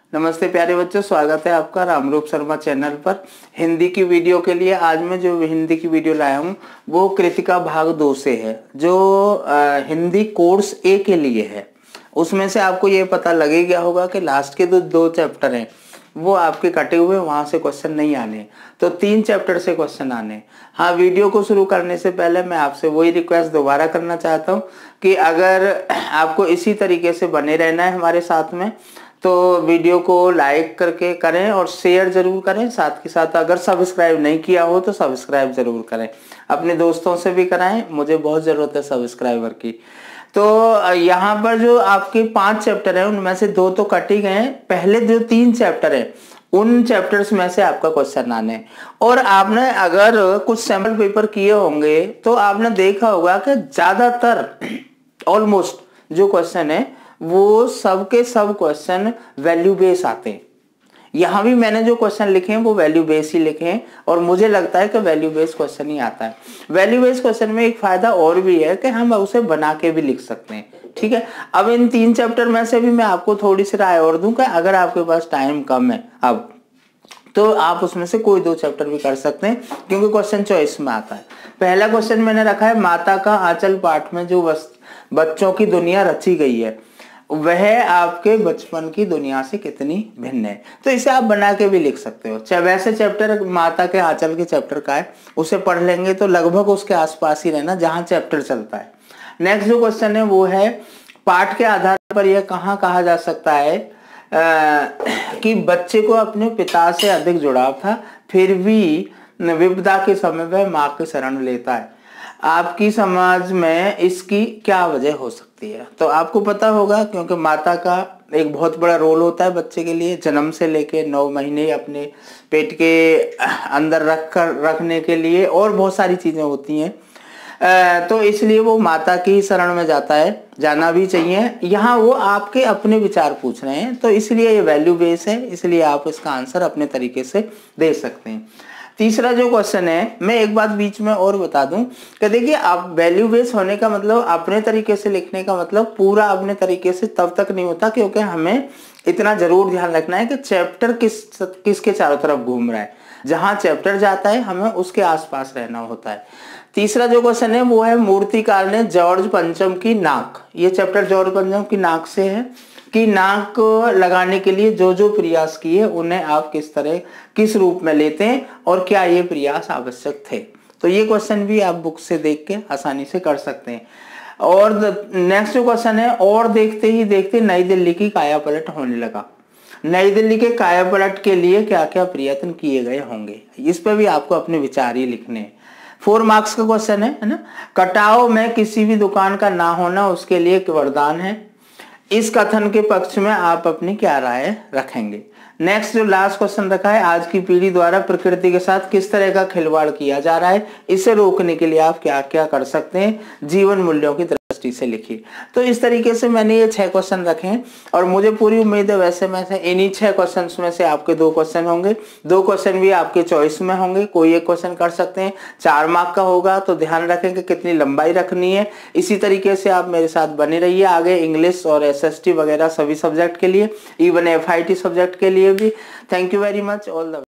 नमस्ते प्यारे बच्चों, स्वागत है आपका रूप शर्मा चैनल पर। हिंदी की वीडियो के लिए आज मैं जो हिंदी की वीडियो लाया हूँ वो कृतिका भाग 2 से है, जो हिंदी कोर्स ए के लिए है। उसमें से आपको ये पता लग ही गया होगा कि लास्ट के दो चैप्टर हैं वो आपके कटे हुए, वहां से क्वेश्चन नहीं आने, तो 3 चैप्टर से क्वेश्चन आने। हाँ, वीडियो को शुरू करने से पहले मैं आपसे वही रिक्वेस्ट दोबारा करना चाहता हूँ कि अगर आपको इसी तरीके से बने रहना है हमारे साथ में, तो वीडियो को लाइक करके करें और शेयर जरूर करें। साथ के साथ अगर सब्सक्राइब नहीं किया हो तो सब्सक्राइब जरूर करें, अपने दोस्तों से भी कराएं, मुझे बहुत जरूरत है सब्सक्राइबर की। तो यहाँ पर जो आपके 5 चैप्टर हैं उनमें से 2 तो कट ही गए हैं। पहले जो 3 चैप्टर हैं उन चैप्टर्स में से आपका क्वेश्चन आने हैं। और आपने अगर कुछ सैम्पल पेपर किए होंगे तो आपने देखा होगा कि ज्यादातर ऑलमोस्ट जो क्वेश्चन है वो सब के सब क्वेश्चन वैल्यू बेस आते हैं। यहाँ भी मैंने जो क्वेश्चन लिखे हैं वो वैल्यू बेस ही लिखे हैं और मुझे लगता है कि वैल्यू बेस क्वेश्चन ही आता है। वैल्यू बेस क्वेश्चन में एक फायदा और भी है कि हम उसे बना के भी लिख सकते हैं। ठीक है, अब इन 3 चैप्टर में से भी मैं आपको थोड़ी सी राय और दूं कि अगर आपके पास टाइम कम है अब, तो आप उसमें से कोई 2 चैप्टर भी कर सकते हैं, क्योंकि क्वेश्चन चॉइस में आता है। पहला क्वेश्चन मैंने रखा है, माता का आंचल पाठ में जो बच्चों की दुनिया रची गई है वह आपके बचपन की दुनिया से कितनी भिन्न है। तो इसे आप बना के भी लिख सकते हो। वैसे चैप्टर माता के आंचल के चैप्टर का है, उसे पढ़ लेंगे तो लगभग उसके आसपास ही रहना जहां चैप्टर चलता है। नेक्स्ट जो क्वेश्चन है वो है, पाठ के आधार पर यह कहाँ कहा जा सकता है कि बच्चे को अपने पिता से अधिक जुड़ाव था, फिर भी विपदा के समय वह माँ की शरण लेता है। आपकी समाज में इसकी क्या वजह हो सकती है? तो आपको पता होगा, क्योंकि माता का एक बहुत बड़ा रोल होता है बच्चे के लिए, जन्म से लेके 9 महीने अपने पेट के अंदर रखने के लिए, और बहुत सारी चीजें होती हैं। तो इसलिए वो माता की शरण में जाता है, जाना भी चाहिए। यहाँ वो आपके अपने विचार पूछ रहे हैं, तो इसलिए ये वैल्यू बेस है, इसलिए आप इसका आंसर अपने तरीके से दे सकते हैं। तीसरा जो क्वेश्चन है, मैं एक बात बीच में और बता दूं कि देखिए, आप वैल्यू बेस होने का मतलब अपने तरीके से लिखने का मतलब पूरा अपने तरीके से तब तक नहीं होता, क्योंकि हमें इतना जरूर ध्यान रखना है कि चैप्टर किसके चारों तरफ घूम रहा है। जहां चैप्टर जाता है हमें उसके आसपास रहना होता है। तीसरा जो क्वेश्चन है वो है, मूर्तिकार ने जॉर्ज पंचम की नाक, ये चैप्टर जॉर्ज पंचम की नाक से है, कि नाक लगाने के लिए जो जो प्रयास किए उन्हें आप किस रूप में लेते हैं और क्या ये प्रयास आवश्यक थे। तो ये क्वेश्चन भी आप बुक से देख के आसानी से कर सकते हैं। और नेक्स्ट जो क्वेश्चन है, और देखते ही देखते नई दिल्ली की कायापलट होने लगा। नई दिल्ली के कायापलट के लिए क्या क्या प्रयत्न किए गए होंगे, इस पर भी आपको अपने विचार ही लिखने हैं। 4 मार्क्स का क्वेश्चन है ना। कटाव में किसी भी दुकान का ना होना उसके लिए एक वरदान है। इस कथन के पक्ष में आप अपनी क्या राय रखेंगे? नेक्स्ट जो लास्ट क्वेश्चन रखा है, आज की पीढ़ी द्वारा प्रकृति के साथ किस तरह का खिलवाड़ किया जा रहा है, इसे रोकने के लिए आप क्या क्या कर सकते हैं, जीवन मूल्यों की दृष्टि से लिखिए। तो इस तरीके से मैंने ये 6 क्वेश्चन रखे हैं और मुझे पूरी उम्मीद है वैसे में से इन्हीं 6 क्वेश्चन में से आपके 2 क्वेश्चन होंगे। 2 क्वेश्चन भी आपके चॉइस में होंगे, कोई एक क्वेश्चन कर सकते हैं। 4 मार्क का होगा, तो ध्यान रखें कि कितनी लंबाई रखनी है। इसी तरीके से आप मेरे साथ बने रहिए आगे, इंग्लिश और SST वगैरह सभी सब्जेक्ट के लिए, इवन FIT सब्जेक्ट के लिए भी। Thank you very much, all the